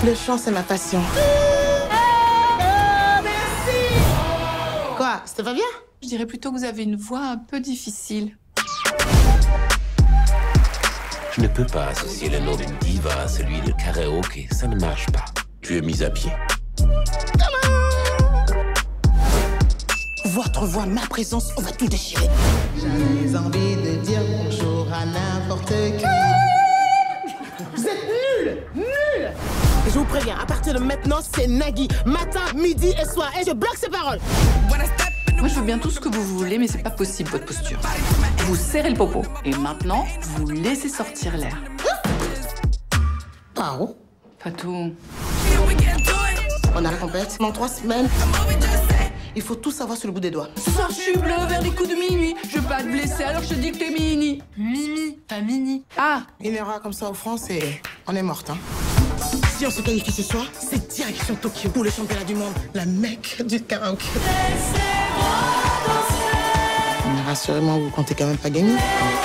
Le chant, c'est ma passion. Quoi, ça va bien? Je dirais plutôt que vous avez une voix un peu difficile. Je ne peux pas associer le nom d'une diva à celui de karaoké. Ça ne marche pas. Tu es mise à pied. Votre voix, ma présence, on va tout déchirer. J'avais envie de dire bonjour à n'importe qui. Vous êtes nuls! Nuls! Je vous préviens, à partir de maintenant, c'est Nagui. Matin, midi et soir. Et je bloque ses paroles. Moi, je veux bien tout ce que vous voulez, mais c'est pas possible, votre posture. Vous serrez le popo. Et maintenant, vous laissez sortir l'air. Paro. Fatou. On a la compète dans 3 semaines. Il faut tout savoir sur le bout des doigts. Ce soir, je suis bleu vers les coups de minuit. Je veux pas te blesser, alors je te dis que t'es mini. Mimi, pas mini. Ah! Une erreur comme ça au France et on est morte, hein. Si on se qualifie ce soir, c'est direction Tokyo pour le championnat du monde, la mecque du karaoké. Mais rassurez-moi, vous comptez quand même pas gagner.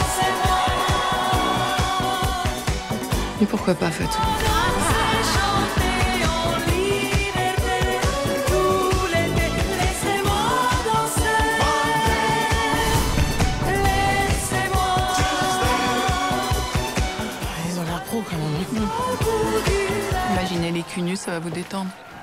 Mais pourquoi pas, Fatou? Ils ont l'air pro quand même. Imaginez les culs nus, ça va vous détendre.